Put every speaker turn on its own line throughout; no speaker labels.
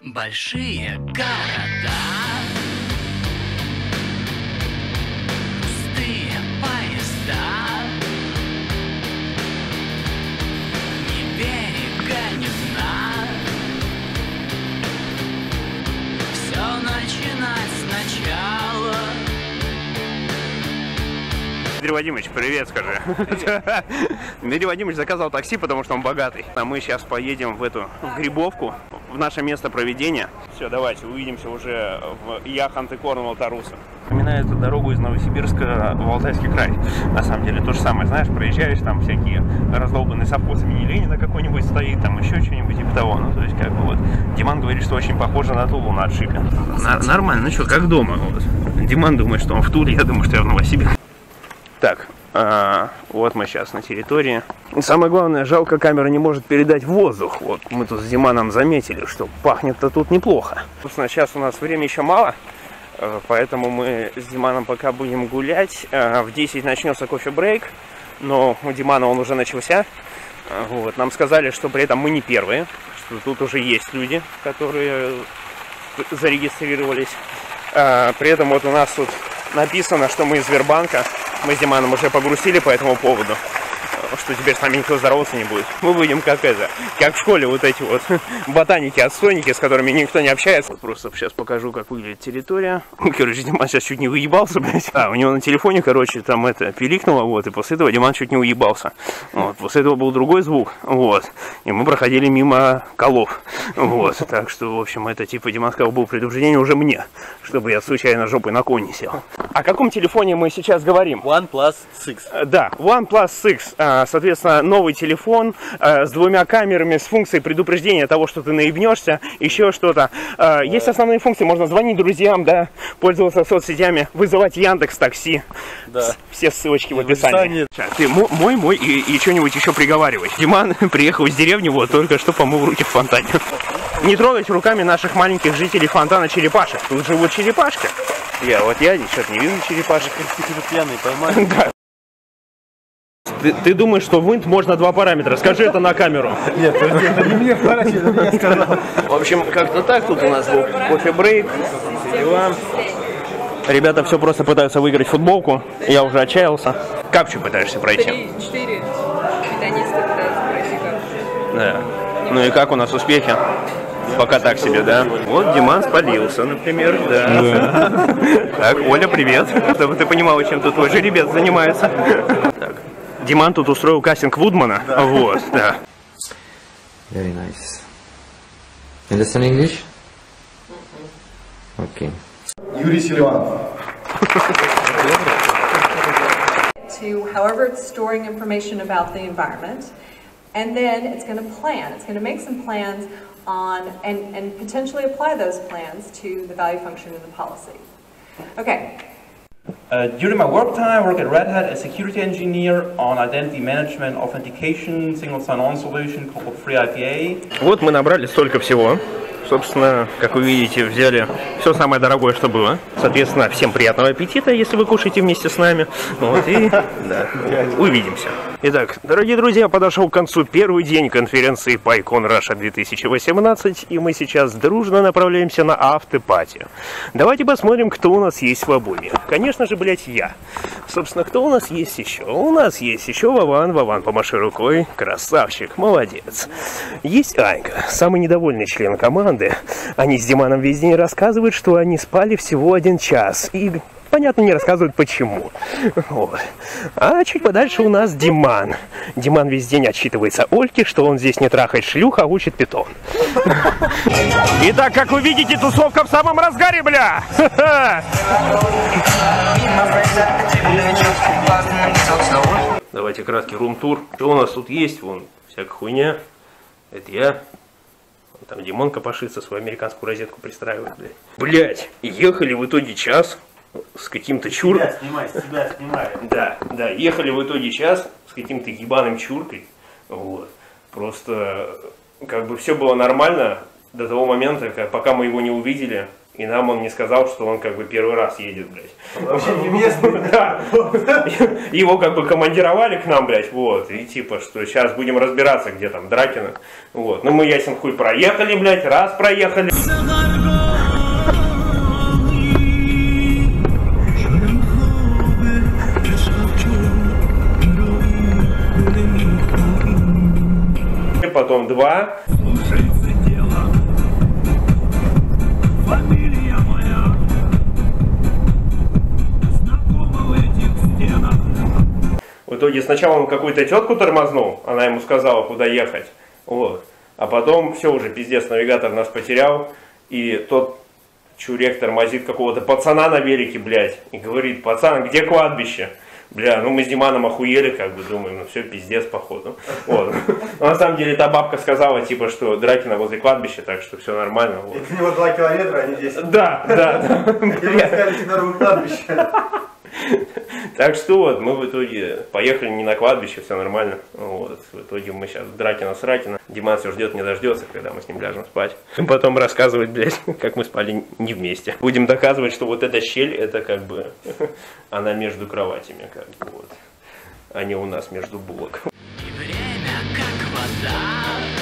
Большие города, пустые поезда, ни берега, ни дна. Все начинать сначала.
Дмитрий Вадимович, привет, скажи. Дмитрий Вадимович заказал такси, потому что он богатый. А мы сейчас поедем в Грибовку, в наше место проведения. Все, давайте, увидимся уже в Яхонт и Корнуолл Тарусы. Вспоминаю эту дорогу из Новосибирска в Алтайский край. На самом деле то же самое, знаешь, проезжаешь, там всякие раздолбанные совхоз имени Ленина какой-нибудь стоит, там еще что-нибудь типа того. Ну, то есть, как бы вот. Диман говорит, что очень похоже на Тулу, на отшибе. Нормально, ну что, как дома. Вот. Диман думает, что он в Туле, я думаю, что я в Новосибирске. Так, вот мы сейчас на территории. Самое главное, жалко, камера не может передать воздух. Вот мы тут с Диманом заметили, что пахнет-то тут неплохо. Собственно, сейчас у нас времени еще мало, поэтому мы с Диманом пока будем гулять. В 10 начнется кофе-брейк, но у Димана он уже начался. Вот, нам сказали, что при этом мы не первые, что тут уже есть люди, которые зарегистрировались. При этом вот у нас тут написано, что мы из Сбербанка. Мы с Диманом уже погрузили по этому поводу, что теперь с нами никто здороваться не будет. Мы будем как в школе вот эти вот ботаники, отстойники, с которыми никто не общается. Вот просто сейчас покажу, как выглядит территория. Короче, Диман сейчас чуть не выебался, блядь. У него на телефоне, короче, там пиликнуло, вот, и после этого Диман чуть не уебался. Вот, после этого был другой звук, вот, и мы проходили мимо колов, вот, так что, в общем, это типа Диман сказал, было предупреждение уже мне, чтобы я случайно жопой на конь не сел. О каком телефоне мы сейчас говорим?
OnePlus 6.
Да, OnePlus 6, соответственно, новый телефон с двумя камерами, с функцией предупреждения того, что ты наебнешься, еще что-то. Есть основные функции, можно звонить друзьям, да, пользоваться соцсетями, вызывать Яндекс.Такси. Да. Все ссылочки в описании. Ты мой и что-нибудь еще приговаривай. Диман приехал из деревни, вот, только что помыл руки в фонтане. Не трогать руками наших маленьких жителей фонтана черепашек. Тут живут черепашки. Я что-то не вижу черепашек.
Пьяный поймали.
Да. Ты думаешь, что в Wind можно два параметра? Скажи это на камеру.
Нет, это не мне параметр, это я сказал.
В общем, как-то так. Тут у нас был кофе-брейк. Ребята все просто пытаются выиграть футболку. Я уже отчаялся. Капчу пытаешься пройти.
3-4 питанисты пытаются пройти капчу.
Да. Ну и как у нас успехи? Пока так себе, да? Вот Диман спалился, например, да. Так, Оля, привет. Чтобы ты понимала, чем тут твой жеребец занимается. Так. Диман тут устроил кастинг Вудмана. Вот, да.
Very nice. Understand English? Okay.
Юрий Селиванов.
To however it's storing information about the environment, and then it's going to plan. It's going to make some plans on and potentially apply those plans to the value function in the policy. Okay.
During my work time, I work at Red Hat as security engineer on identity management, authentication, single sign-on solution called FreeIPA.
Вот мы набрали столько всего. Собственно, как вы видите, взяли все самое дорогое, что было. Соответственно, всем приятного аппетита, если вы кушаете вместе с нами. Вот, и да, увидимся. Итак, дорогие друзья, подошел к концу первый день конференции PyCon Russia 2018, и мы сейчас дружно направляемся на автопати. Давайте посмотрим, кто у нас есть в обоме. Конечно же, блять, я. Собственно, кто у нас есть еще? У нас есть еще Вован. Вован, помаши рукой. Красавчик, молодец. Есть Анька, самый недовольный член команды. Они с Диманом весь день рассказывают, что они спали всего 1 час. И, понятно, не рассказывают почему. Вот. А чуть подальше у нас Диман. Диман весь день отчитывается Ольке, что он здесь не трахает шлюх, а учит питон. Итак, как вы видите, тусовка в самом разгаре, бля! Давайте краткий рум-тур. Что у нас тут есть? Вон, всякая хуйня. Это я. Там Димон копошится, свою американскую розетку пристраивает, блядь. Блять, ехали в итоге час с каким-то чуркой.
Себя снимай.
Да, ехали в итоге час с каким-то ебаным чуркой. Вот. Просто, как бы, все было нормально до того момента, пока мы его не увидели И нам он не сказал, что он как бы первый раз едет, блядь.
Вообще не местный.
Да. Его как бы командировали к нам, блядь, вот. И типа, что сейчас будем разбираться, где там Дракина. Вот. Ну мы ясен хуй проехали, блядь, раз проехали. Потом 2. В итоге сначала он какую-то тетку тормознул, она ему сказала, куда ехать. Вот. А потом все уже, пиздец, навигатор нас потерял. И тот чурек тормозит какого-то пацана на велике, блядь. И говорит: пацан, где кладбище? Бля, ну мы с Диманом охуели, как бы думаем, ну все, пиздец, походу. Вот. Но на самом деле та бабка сказала, типа, что Дракина возле кладбища, так что все нормально. Вот.
Это у него 2 километра, а не 10.
Да.
Хотели сказать, на кладбище.
Так что вот, мы в итоге поехали не на кладбище, все нормально. Вот. В итоге мы сейчас Дракина-сракина. Диман все ждет, не дождется, когда мы с ним ляжем спать. И потом рассказывать, блядь, как мы спали не вместе. Будем доказывать, что вот эта щель, это как бы она между кроватями, как бы вот. А не у нас между булок.
И время как вода.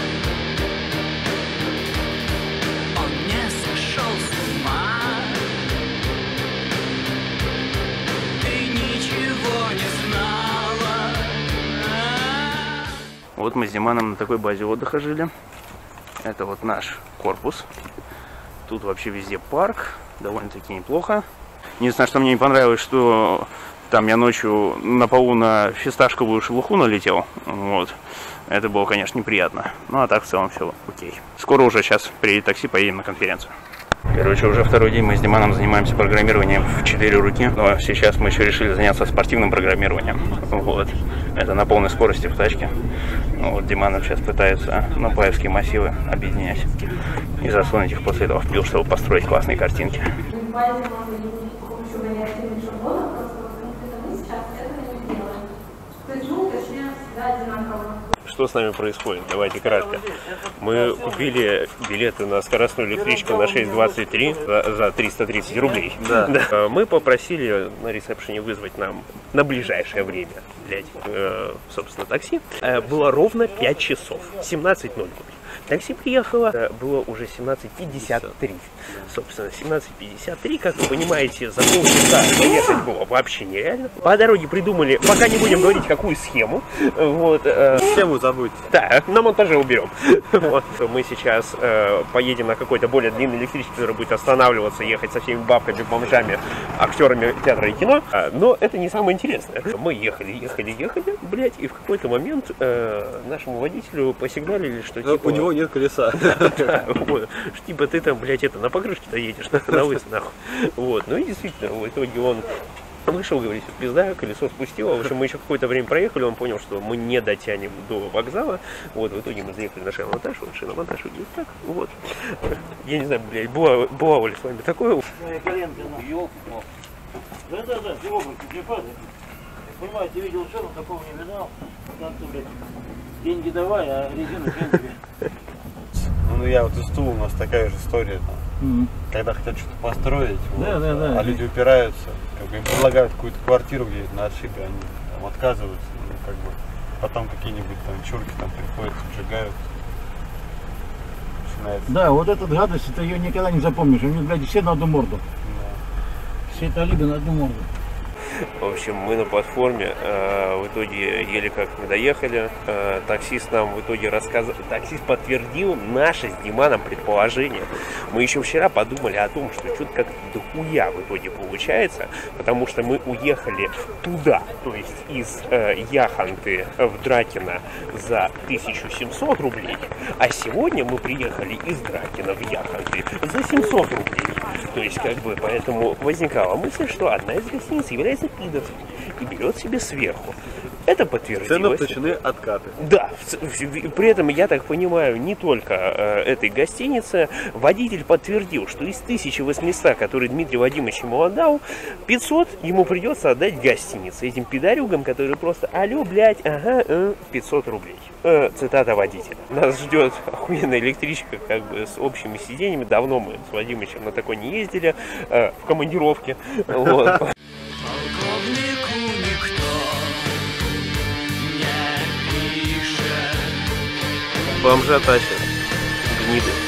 Он не сошел с ума.
Вот мы с Диманом на такой базе отдыха жили. Это вот наш корпус. Тут вообще везде парк. Довольно-таки неплохо. Единственное, что мне не понравилось, что там я ночью на полу на фисташковую шелуху налетел. Вот. Это было, конечно, неприятно. Ну а так в целом все окей. Скоро уже сейчас приедет такси, поедем на конференцию. Короче, уже второй день мы с Диманом занимаемся программированием в 4 руки. Но сейчас мы еще решили заняться спортивным программированием. Вот. Это на полной скорости в тачке. Вот Диманов сейчас пытается нопаевские массивы объединять и засунуть их после этого в пил, чтобы построить классные картинки. Что с нами происходит? Давайте кратко. Мы купили билеты на скоростную электричку на 6.23 за 330 рублей. Да. Мы попросили на ресепшене вызвать нам на ближайшее время, блядь, собственно, такси. Было ровно 5 часов, 17:00. Такси приехало, было уже 17:53. Собственно, 17:53, как вы понимаете, за полчаса доехать было вообще нереально. По дороге придумали, пока не будем говорить, какую схему. Вот,
Схему забудь.
да, на монтаже уберем. Вот. Мы сейчас поедем на какой-то более длинный электричество, который будет останавливаться, ехать со всеми бабками, бомжами, актерами театра и кино. Но это не самое интересное. Мы ехали, блядь, и в какой-то момент нашему водителю посигналили, что типа...
У него нет колеса.
Да, вот. Типа ты там, блядь, это на покрышке-то едешь, на выс, нахуй. Вот. Ну и действительно, в итоге он вышел, говорит, пизда, колесо спустило. В общем, мы еще какое-то время проехали, он понял, что мы не дотянем до вокзала. Вот, в итоге мы заехали на шиномонтаж, вот шиномонтаж выглядит так, вот. Я не знаю, блядь, бывало ли с вами такое?
Коленка, ёлки-палки. Да, ты обувь не падай. Понимаете, ты видел что, но такого не видал. Там ты, блядь, деньги давай, а резину хрен тебе.
Ну я вот из Тулы, у нас такая же история там. Когда хотят что-то построить,
Да,
вот,
да, да.
А люди упираются, как бы им предлагают какую-то квартиру где-то на отшибе, они там отказываются, ну, как бы потом какие-нибудь там чурки там приходят, сжигают. Начинается.
Да, вот эта гадость, ты ее никогда не запомнишь. У них, блядь, все на одну морду.
Да.
Все талибы на одну морду.
В общем, мы на платформе, в итоге еле как мы доехали, таксист нам в итоге рассказал, таксист подтвердил наше с Диманом предположение. Мы еще вчера подумали о том, что что-то как дохуя в итоге получается, потому что мы уехали туда, то есть из Яхонты в Дракино за 1700 рублей, а сегодня мы приехали из Дракино в Яхонты за 700 рублей. То есть, как бы, поэтому возникала мысль, что одна из гостиниц является пидорской и берет себе сверху. Это подтвердилось.
Цены включены откаты.
Да, при этом, я так понимаю, не только этой гостиницы, водитель подтвердил, что из 1800, которые Дмитрий Вадимович ему отдал, 500 ему придется отдать гостинице, этим пидорюгам, которые просто, алло, блядь, ага, 500 рублей. Цитата водителя. Нас ждет охуенная электричка, как бы, с общими сиденьями. Давно мы с Вадимовичем на такой не не ездили в командировке. Вот.
Полковнику никто не пишет.
Бомжа тащат. Гниды.